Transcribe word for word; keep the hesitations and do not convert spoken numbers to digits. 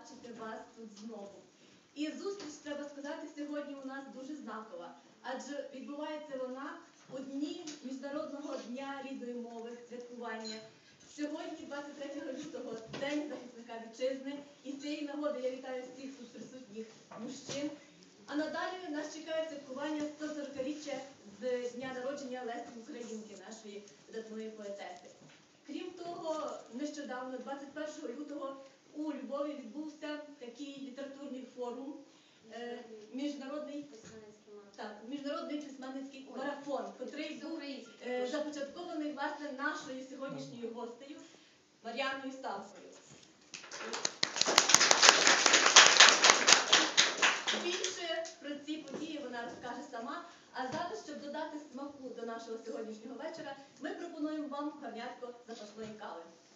бачити вас тут знову. І зустріч, треба сказати, сьогодні у нас дуже знакова, адже відбувається вона у дні Міжнародного дня рідної мови, святкування. Сьогодні, двадцять третього лютого, День захисника вітчизни, і з цієї нагоди я вітаю всіх тут присутніх мужчин. А надалі нас чекає святкування сто сорокаріччя з дня народження Лесі Українки, нашої видатної поетеси. Крім того, нещодавно, двадцять першого лютого, у Львові відбувся такий літературний форум, е, міжнародний, так, міжнародний письменницький марафон, який був е, започаткований, власне, нашою сьогоднішньою гостею Мар'яною Ставською. Більше про ці події вона розкаже сама, а зараз, щоб додати смаку до нашого сьогоднішнього вечора, ми пропонуємо вам гарнятко запашної кави.